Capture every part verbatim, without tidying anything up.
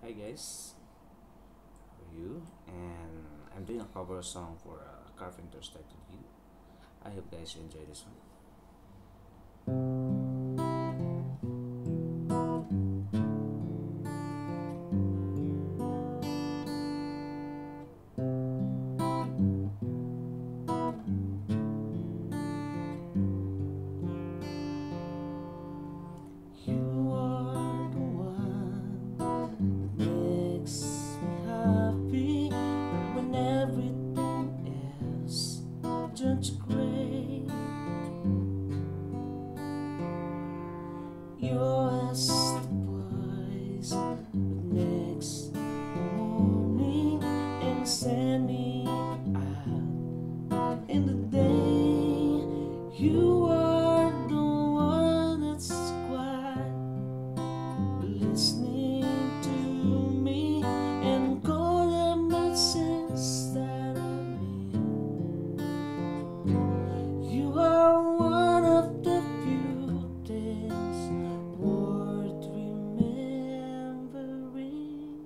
Hi guys, how are you? And I'm doing a cover song for uh, Carpenters titled You. I hope guys you enjoy this one. You are the one that makes me happy when everything else turns gray. You're as the voice that makes the morning and send me out in the day. You are the one that's quiet, listening to me and call the message that I need. You are one of the few things worth remembering,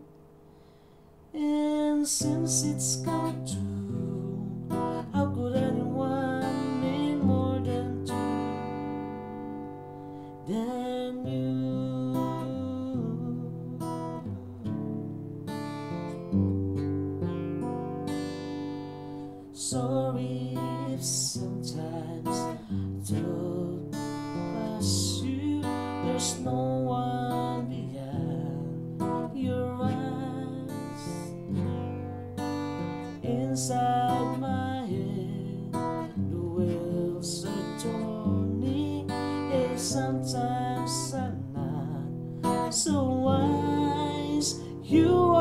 and since it's come true, how could anyone mean more than two than you? Sorry if sometimes I don't pass you. There's no one beyond your eyes. Inside my head, the wheels are turning, and sometimes I'm not so wise. You